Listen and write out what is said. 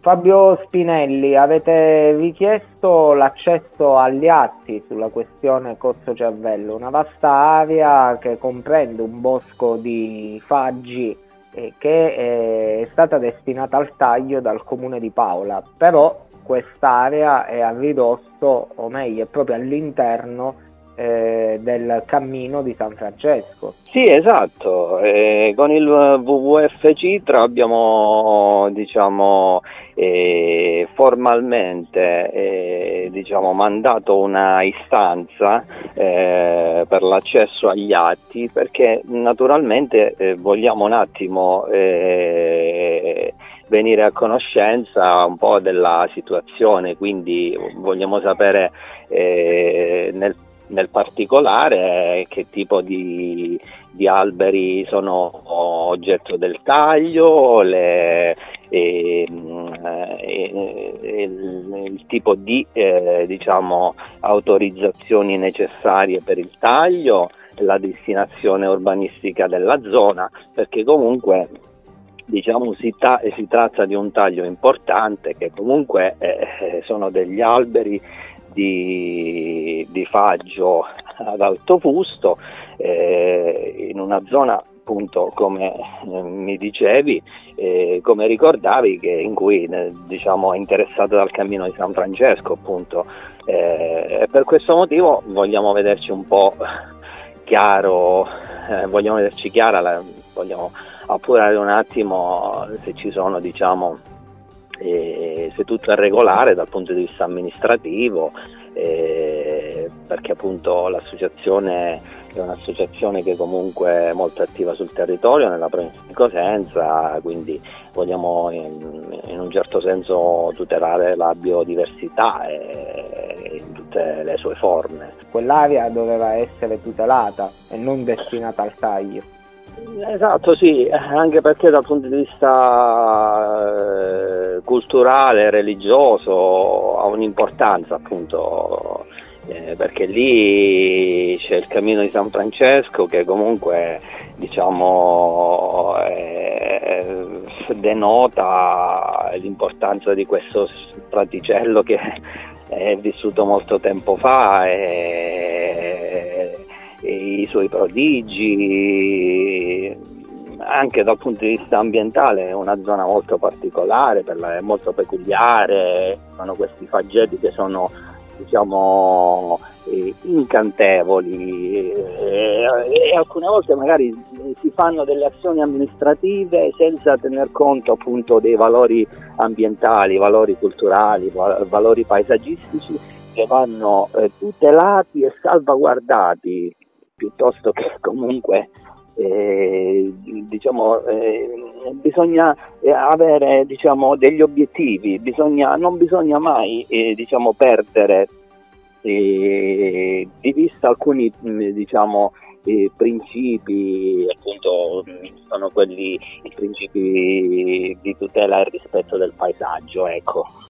Fabio Spinelli, avete richiesto l'accesso agli atti sulla questione Corso Cervello, una vasta area che comprende un bosco di faggi che è stata destinata al taglio dal comune di Paola, però quest'area è a ridosso, o meglio, è proprio all'interno del cammino di San Francesco. Sì, esatto. Con il WWF Citra abbiamo, formalmente, mandato una istanza per l'accesso agli atti, perché naturalmente vogliamo un attimo venire a conoscenza un po' della situazione, quindi vogliamo sapere nel particolare che tipo di alberi sono oggetto del taglio, il tipo di autorizzazioni necessarie per il taglio, la destinazione urbanistica della zona, perché comunque si tratta di un taglio importante, che comunque sono degli alberi di faggio ad alto fusto, in una zona, appunto, come mi dicevi, come ricordavi, in cui è interessato dal cammino di San Francesco, appunto, e per questo motivo vogliamo vederci un po' chiaro, vogliamo appurare un attimo se ci sono, se tutto è regolare dal punto di vista amministrativo, perché appunto l'associazione è un'associazione che comunque è molto attiva sul territorio nella provincia di Cosenza, quindi vogliamo in un certo senso tutelare la biodiversità in tutte le sue forme. Quell'area doveva essere tutelata e non destinata al taglio. Esatto, sì, anche perché dal punto di vista culturale, religioso, ha un'importanza, appunto, perché lì c'è il cammino di San Francesco, che comunque denota l'importanza di questo fraticello che è vissuto molto tempo fa, e i suoi prodigi. Anche dal punto di vista ambientale è una zona molto particolare, molto peculiare. Sono questi faggeti che sono incantevoli, e alcune volte magari si fanno delle azioni amministrative senza tener conto, appunto, dei valori ambientali, valori culturali, valori paesaggistici, che vanno tutelati e salvaguardati, piuttosto che comunque bisogna avere degli obiettivi, non bisogna mai perdere di vista alcuni principi, appunto, sono quelli, i principi di tutela e rispetto del paesaggio, ecco.